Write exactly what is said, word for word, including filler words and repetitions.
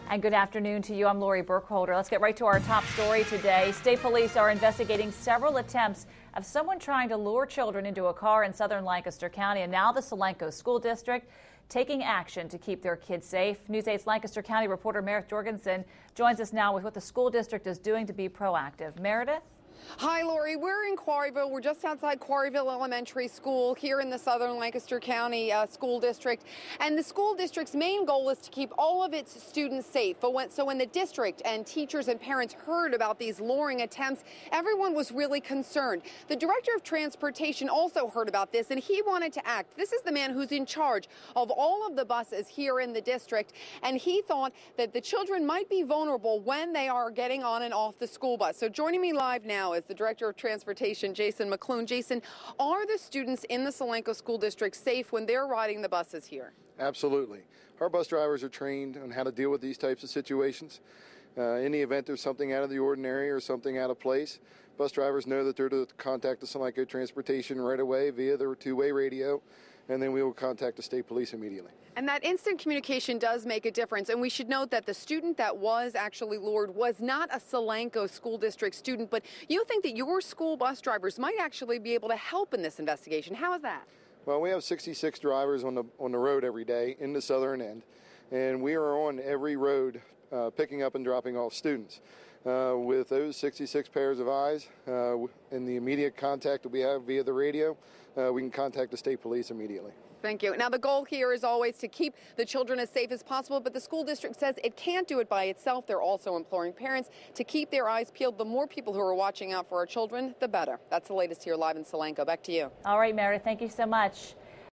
And good afternoon to you. I'm Lori Burkholder. Let's get right to our top story today. State police are investigating several attempts of someone trying to lure children into a car in southern Lancaster County, and now the Solanco School District taking action to keep their kids safe. News eight's Lancaster County reporter Meredith Jorgensen joins us now with what the school district is doing to be proactive. Meredith? Hi, Lori. We're in Quarryville. We're just outside Quarryville Elementary School here in the southern Lancaster County uh, School District. And the school district's main goal is to keep all of its students safe. But when, so when the district and teachers and parents heard about these luring attempts, everyone was really concerned. The director of transportation also heard about this, and he wanted to act. This is the man who's in charge of all of the buses here in the district, and he thought that the children might be vulnerable when they are getting on and off the school bus. So joining me live now is the Director of Transportation, Jason McClune. Jason, are the students in the Solanco School District safe when they're riding the buses here? Absolutely. Our bus drivers are trained on how to deal with these types of situations. Uh, in the event there's something out of the ordinary or something out of place, bus drivers know that they're to contact the Solanco Transportation right away via their two-way radio, and then we will contact the state police immediately. And that instant communication does make a difference. And we should note that the student that was actually lured was not a Solanco School District student, but you think that your school bus drivers might actually be able to help in this investigation. How is that? Well, we have sixty-six drivers on the on the road every day in the southern end, and we are on every road uh, picking up and dropping off students. Uh, with those sixty-six pairs of eyes uh, and the immediate contact that we have via the radio, uh, we can contact the state police immediately. Thank you. Now, the goal here is always to keep the children as safe as possible, but the school district says it can't do it by itself. They're also imploring parents to keep their eyes peeled. The more people who are watching out for our children, the better. That's the latest here live in Solanco. Back to you. All right, Meredith, thank you so much.